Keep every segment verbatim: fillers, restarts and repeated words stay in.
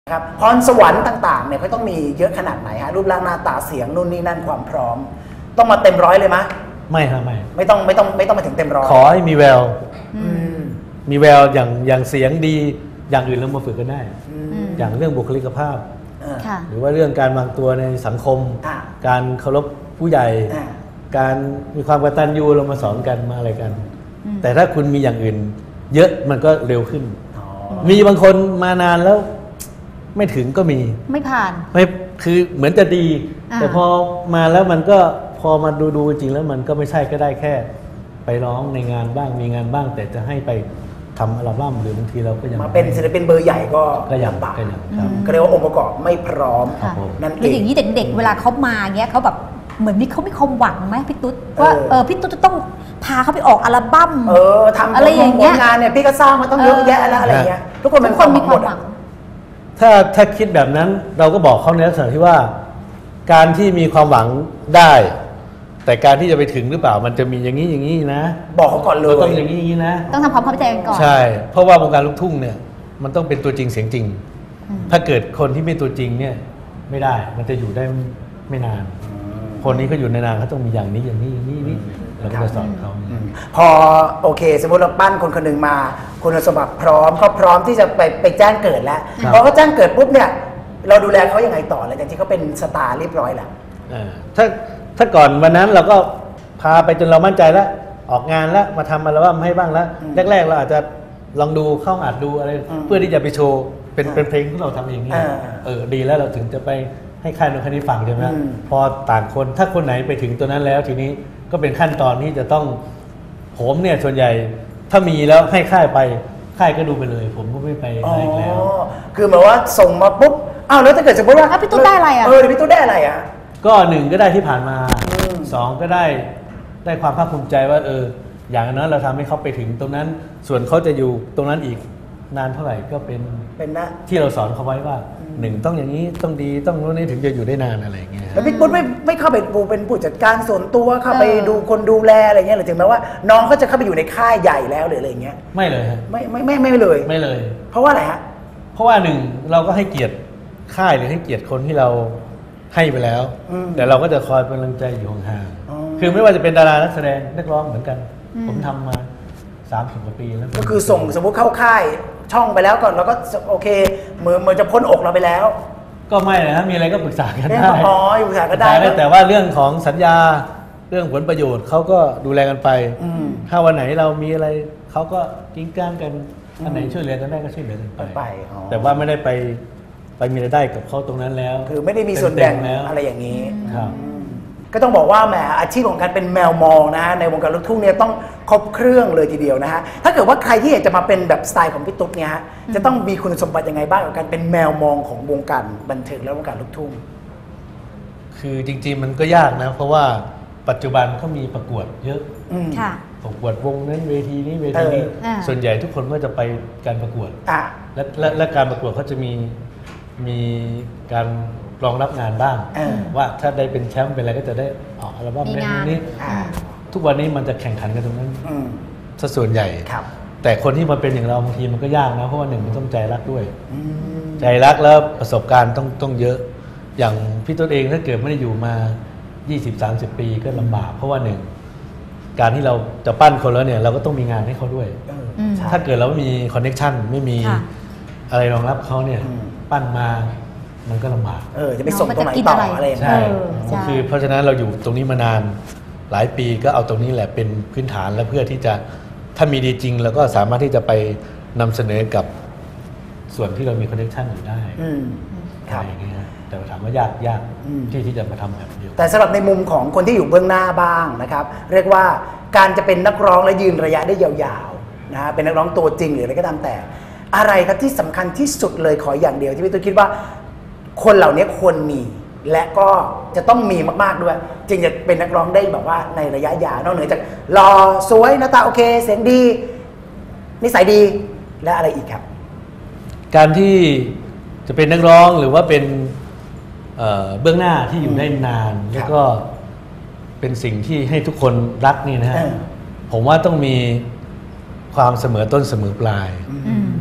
ครับพรสวรรค์ต่างๆเนี่ยเขาต้องมีเยอะขนาดไหนฮะรูปร่างหน้าตาเสียงนู่นนี่นั่นความพร้อมต้องมาเต็มร้อยเลยไหมไม่ครับไม่ไม่ต้องไม่ต้องไม่ต้องมาถึงเต็มร้อยขอให้มีแววมีแววอย่างอย่างเสียงดีอย่างอื่นเรามาฝึกกันได้อย่างเรื่องบุคลิกภาพหรือว่าเรื่องการวางตัวในสังคมการเคารพผู้ใหญ่การมีความกตัญญูเรามาสอนกันมาอะไรกันแต่ถ้าคุณมีอย่างอื่นเยอะมันก็เร็วขึ้นมีบางคนมานานแล้วไม่ถึงก็มีไม่ผ่านไม่คือเหมือนจะดีแต่พอมาแล้วมันก็พอมาดูดูจริงแล้วมันก็ไม่ใช่ก็ได้แค่ไปร้องในงานบ้างมีงานบ้างแต่จะให้ไปทำอัลบั้มหรือบางทีเราก็ยังมาเป็นศิลปินเบอร์ใหญ่ก็ก็ยังปากก็เรียกว่าองค์ประกอบไม่พร้อมนั่นเองแล้วอย่างนี้เด็กๆเวลาเขามาเงี้ยเขาแบบเหมือนมีเขาไม่ความหวังไหมพี่ตุ๊ดว่าเออพี่ตุ๊ดจะต้องพาเขาไปออกอัลบั้มเออทำอะไรอย่างเงี้ยงานเนี่ยพี่ก็สร้างมาต้องเยอะแยะแล้วอะไรเงี้ยทุกคนทุกคนมีความหวังถ้าถ้าคิดแบบนั้นเราก็บอกเขาในลักษณะที่ว่าการที่มีความหวังได้แต่การที่จะไปถึงหรือเปล่ามันจะมีอย่างนี้อย่างนี้นะบอกเขาก่อนเลยต้องอย่างนี้อย่างนี้นะต้องทำความเข้าใจกันก่อนใช่เพราะว่าวงการลูกทุ่งเนี่ยมันต้องเป็นตัวจริงเสียงจริงถ้าเกิดคนที่ไม่ตัวจริงเนี่ยไม่ได้มันจะอยู่ได้ไม่นานคนนี้เขาอยู่ในนานเขาต้องมีอย่างนี้อย่างนี้อย่างนี้นี่เราก็จะสอนเขาพอโอเคสมมติเราปั้นคนคนหนึ่งมาคุณสมบัติพร้อมเขาพร้อมที่จะไปไปแจ้งเกิดแล้วพอเขาแจ้งเกิดปุ๊บเนี่ยเราดูแลเขายังไงต่อหลังจากที่เขาเป็นสตาร์เรียบร้อยแล้วถ้าถ้าก่อนวันนั้นเราก็พาไปจนเรามั่นใจแล้วออกงานแล้วมาทำอัลบั้มให้บ้างแล้วแรกๆเราอาจจะลองดูเข้าอัดดูอะไรเพื่อที่จะไปโชว์เป็นเป็นเพลงที่เราทำเองนี่เออดีแล้วเราถึงจะไปให้ค่ายโน้นค่ายนี้ฟังใช่ไหมพอต่างคนถ้าคนไหนไปถึงตัวนั้นแล้วทีนี้ก็เป็นขั้นตอนที่จะต้องผมเนี่ยส่วนใหญ่ถ้ามีแล้วให้ค่ายไปค่ายก็ดูไปเลยผมก็ไม่ไปอะไรแล้วคือหมายว่าส่งมาปุ๊บอ้าวแล้วถ้าเกิดสมมติว่าพี่ตุ๊ดได้อะไรอ่ะเออพี่ตุ๊ดได้อะไรอ่ะก็หนึ่งก็ได้ที่ผ่านมาสองก็ได้ได้ความภาคภูมิใจว่าเอออย่างนั้นเราทำให้เขาไปถึงตรงนั้นส่วนเขาจะอยู่ตรงนั้นอีกนานเท่าไหร่ก็เป็นเป็นนะที่เราสอนเขาไว้ว่าหนึ่งต้องอย่างนี้ต้องดีต้องรู้นี้ถึงจะอยู่ได้นานอะไรอย่างเงี้ยแล้วพี่ปุ๊ดไม่ไม่เข้าไปดูเป็นผู้จัดการส่วนตัวเข้าไปดูคนดูแลอะไรเงี้ยหรือถึงแม้ว่าน้องเขาจะเข้าไปอยู่ในค่ายใหญ่แล้วหรืออะไรเงี้ยไม่เลยฮะไม่ไม่ไม่ไม่เลยไม่เลยเพราะว่าอะไรฮะเพราะว่าหนึ่งเราก็ให้เกียรติค่ายหรือให้เกียรติคนที่เราให้ไปแล้วแต่เราก็จะคอยเป็นกำลังใจอยู่ห่างๆคือไม่ว่าจะเป็นดารานักแสดงนักร้องเหมือนกันผมทำมาสามสิบกว่าปีแล้วก็คือส่งสมมุติเข้าค่ายช่องไปแล้วก่อนเราก็โอเคเหมือนเหมือนจะพ้นอกเราไปแล้วก็ไม่นะมีอะไรก็ปรึกษากันได้อ๋อปรึกษากันได้แต่ว่าเรื่องของสัญญาเรื่องผลประโยชน์เขาก็ดูแลกันไปถ้าวันไหนเรามีอะไรเขาก็กิ้งก้างกันอันไหนช่วยเหลือกันได้ก็ช่วยเหลือกันไปแต่ว่าไม่ได้ไปไปมีรายได้กับเขาตรงนั้นแล้วคือไม่ได้มีส่วนแบ่งอะไรอย่างนี้ก็ต้องบอกว่าแหมอาชีพของการเป็นแมวมองนะในวงการลูกทุ่งเนี่ยต้องครบเครื่องเลยทีเดียวนะฮะถ้าเกิดว่าใครที่อยากจะมาเป็นแบบสไตล์ของพี่ตุ๊กเนี่ยฮะจะต้องมีคุณสมบัติยังไงบ้างกับการเป็นแมวมองของวงการบันเทิงและวงการลูกทุ่งคือจริงๆมันก็ยากนะเพราะว่าปัจจุบันก็มีประกวดเยอะประกวดวงนั้นเวทีนี้เวทีนี้ส่วนใหญ่ทุกคนก็จะไปการประกวดและและการประกวดเขาจะมีมีการรองรับงานบ้างว่าถ้าได้เป็นแชมป์เป็นอะไรก็จะได้ออกอัลบั้มในนี้ทุกวันนี้มันจะแข่งขันกันตรงนั้นซะส่วนใหญ่แต่คนที่มาเป็นอย่างเราบางทีมันก็ยากนะเพราะว่าหนึ่งมันต้องใจรักด้วยใจรักแล้วประสบการณ์ต้องต้องเยอะอย่างพี่ตัวเองถ้าเกิดไม่ได้อยู่มา ยี่สิบ สามสิบ ปีก็ลำบากเพราะว่าหนึ่งการที่เราจะปั้นคนแล้วเนี่ยเราก็ต้องมีงานให้เขาด้วยถ้าเกิดเราไม่มีคอนเนคชั่นไม่มีอะไรรองรับเขาเนี่ยปั้นมามันก็ลำบากเออจะไปส่งตรงไหนต่ออะไรใช่ก็คือเพราะฉะนั้นเราอยู่ตรงนี้มานานหลายปีก็เอาตรงนี้แหละเป็นพื้นฐานแล้วเพื่อที่จะถ้ามีดีจริงเราก็สามารถที่จะไปนำเสนอกับส่วนที่เรามีคอนเนคชั่นอยู่ได้อะไรอย่างเงี้ยแต่ถามว่ายากยากที่ที่จะมาทำแบบเดียวแต่สำหรับในมุมของคนที่อยู่เบื้องหน้าบ้างนะครับเรียกว่าการจะเป็นนักร้องและยืนระยะได้ยาวๆนะเป็นนักร้องตัวจริงหรืออะไรก็ตามแต่อะไรครับที่สำคัญที่สุดเลยขออย่างเดียวที่พี่ตุ้ยคิดว่าคนเหล่านี้ควรมีและก็จะต้องมีมากๆด้วยจึงจะเป็นนักร้องได้แบบว่าในระยะยาวนอกเหนือจากหล่อสวยหน้าตาโอเคเสียงดีนิสัยดีและอะไรอีกครับการที่จะเป็นนักร้องหรือว่าเป็นเบื้องหน้าที่อยู่ได้นานแล้วก็เป็นสิ่งที่ให้ทุกคนรักนี่นะฮะผมว่าต้องมีความเสมอต้นเสมอปลาย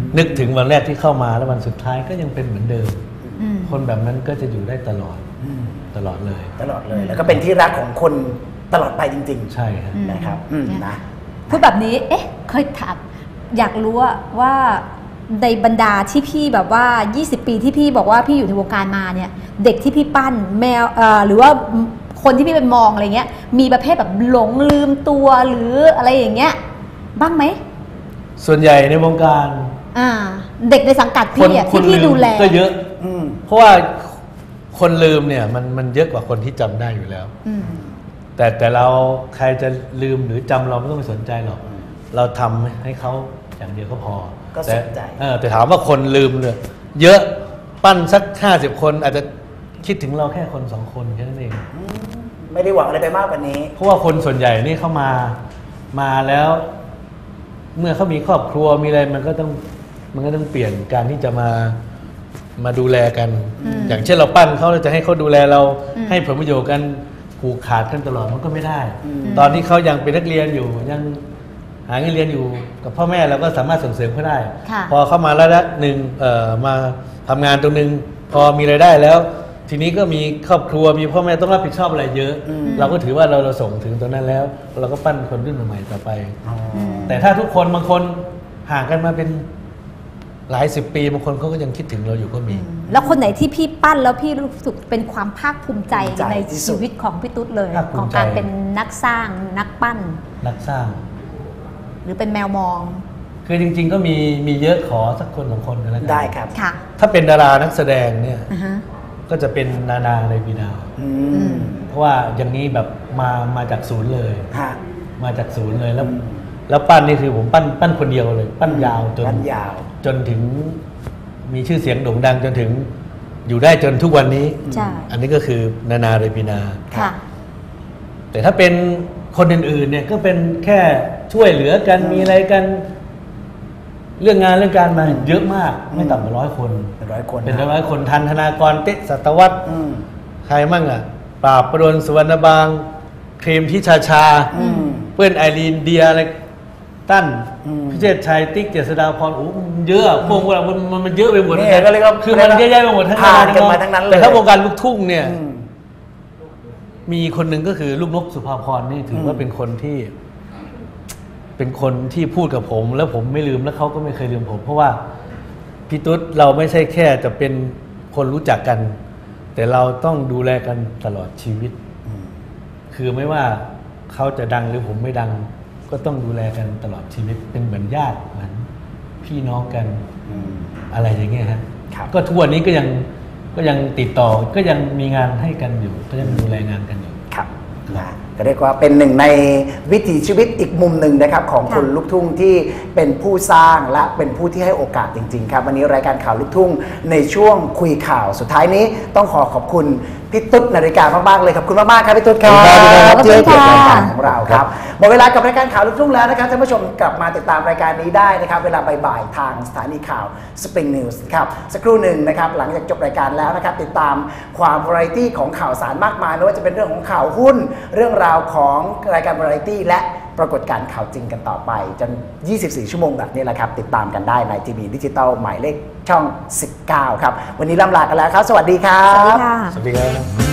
นึกถึงวันแรกที่เข้ามาแล้ววันสุดท้ายก็ยังเป็นเหมือนเดิมคนแบบนั้นก็จะอยู่ได้ตลอดตลอดเลยตลอดเลยแล้วก็เป็นที่รักของคนตลอดไปจริงๆใช่ครับนะครับนะพูดแบบนี้เอ๊ะเคยถามอยากรู้ว่าในบรรดาที่พี่แบบว่ายี่สิบปีที่พี่บอกว่าพี่อยู่ในวงการมาเนี่ยเด็กที่พี่ปั้นแมวหรือว่าคนที่พี่ไปมองอะไรเงี้ยมีประเภทแบบหลงลืมตัวหรืออะไรอย่างเงี้ยบ้างไหมส่วนใหญ่ในวงการเด็กในสังกัดพี่อ่ะที่พี่ดูแลก็เยอะเพราะว่าคนลืมเนี่ยมันมันเยอะกว่าคนที่จำได้อยู่แล้วแต่แต่เราใครจะลืมหรือจำเราไม่ต้องไปสนใจหรอกเราทำให้เขาอย่างเดียวก็พอก็สนใจแต่ถามว่าคนลืมเนี่ยเยอะปั้นสักห้าสิบคนอาจจะคิดถึงเราแค่คนสองคนแค่นั้นเองไม่ได้หวังอะไรไปมากกว่านี้เพราะว่าคนส่วนใหญ่นี่เข้ามามาแล้ว เมื่อเขามีครอบครัวมีอะไรมันก็ต้องมันก็ต้องเปลี่ยนการที่จะมามาดูแลกันอย่างเช่นเราปั้นเขาเราจะให้เขาดูแลเราให้ผลประโยชน์กันผูกขาดกันตลอดมันก็ไม่ได้ตอนที่เขายังเป็นนักเรียนอยู่ยังหาเงินเรียนอยู่กับพ่อแม่เราก็สามารถส่งเสริมเขาได้พอเข้ามาระดับหนึ่งมาทำงานตรงนึงพอมีรายได้แล้วทีนี้ก็มีครอบครัวมีพ่อแม่ต้องรับผิดชอบอะไรเยอะเราก็ถือว่าเราเราส่งถึงตรงนั้นแล้วเราก็ปั้นคนรุ่นใหม่ต่อไปแต่ถ้าทุกคนบางคนห่างกันมาเป็นหลายสิบปีบางคนเขาก็ยังคิดถึงเราอยู่ก็มีแล้วคนไหนที่พี่ปั้นแล้วพี่รู้สึกเป็นความภาคภูมิใจในชีวิตของพี่ตุ๊ดเลยของการเป็นนักสร้างนักปั้นนักสร้างหรือเป็นแมวมองคือจริงๆก็มีมีเยอะขอสักคนสองคนกันแล้วกันได้ครับถ้าเป็นดารานักแสดงเนี่ยก็จะเป็นนานาในปีดาวเพราะว่าอย่างนี้แบบมามาจากศูนย์เลยมาจากศูนย์เลยแล้วแล้วปั้นนี่คือผมปั้นปั้นคนเดียวเลยปั้นยาวจนจนถึงมีชื่อเสียงโด่งดังจนถึงอยู่ได้จนทุกวันนี้อันนี้ก็คือนานาเรปินาแต่ถ้าเป็นคนอื่นๆเนี่ยก็เป็นแค่ช่วยเหลือกันมีอะไรกันเรื่องงานเรื่องการมาเยอะมากไม่ต่ำกว่าร้อยคนเป็นร้อยคนเป็นร้อยคนทันธนากรเตะสัตวัฒน์ใครมั่งอ่ะปราบประดลสุวรรณบางเครมพิชาชาเพื่อนไอรีนเดียอะไรตั้นพิเชษชัยติ๊กเจษฎาพรโอ้เยอะพวกเรามันมันเยอะไปหมดนี่ก็เลยก็คือมันเยอะแยะไปหมดทั้งนั้นแต่ถ้าวงการลูกทุ่งเนี่ยมีคนหนึ่งก็คือลูกนกสุภาพรนี่ถือว่าเป็นคนที่เป็นคนที่พูดกับผมแล้วผมไม่ลืมแล้วเขาก็ไม่เคยลืมผมเพราะว่าพี่ตุ๊ดเราไม่ใช่แค่จะเป็นคนรู้จักกันแต่เราต้องดูแลกันตลอดชีวิตคือไม่ว่าเขาจะดังหรือผมไม่ดังก็ต้องดูแลกันตลอดชีวิตเป็นเหมือนญาติเหมือนพี่น้องกันอะไรอย่างเงี้ยฮะก็ทุกวันนี้ก็ยังก็ยังติดต่อก็ยังมีงานให้กันอยู่ก็ยังดูแลงานกันอยู่ครับนะก็เรียกว่าเป็นหนึ่งในวิถีชีวิตอีกมุมหนึ่งนะครับของคนลูกทุ่งที่เป็นผู้สร้างและเป็นผู้ที่ให้โอกาสจริงๆครับวันนี้รายการข่าวลูกทุ่งในช่วงคุยข่าวสุดท้ายนี้ต้องขอขอบคุณพี่ตุ๊ดนาฬิกามากๆเลยขอบคุณมากๆครับพี่ตุ๊ดครับที่ให้เกียรติรายการของเราครับหมดเวลากับรายการข่าวลูกทุ่งแล้วนะครับท่านผู้ชมกลับมาติดตามรายการนี้ได้นะครับเวลาบ่ายๆทางสถานีข่าว Spring News ครับสักครู่หนึ่งนะครับหลังจากจบรายการแล้วนะครับติดตามความวาไรตี้ของข่าวสารมากมายไม่ว่าจะเป็นเรื่องของข่าวหุ้นเรื่องราวของรายการวาไรตี้และปรากฏการณ์ข่าวจริงกันต่อไปจนยี่สิบสี่ชั่วโมงแบบนี้แหละครับติดตามกันได้ในทีวีดิจิตอลหมายเลขช่องสิบเก้าครับวันนี้ล่ำลากันแล้วครับสวัสดีครับสวัสดีค่ะสวัสดีครับ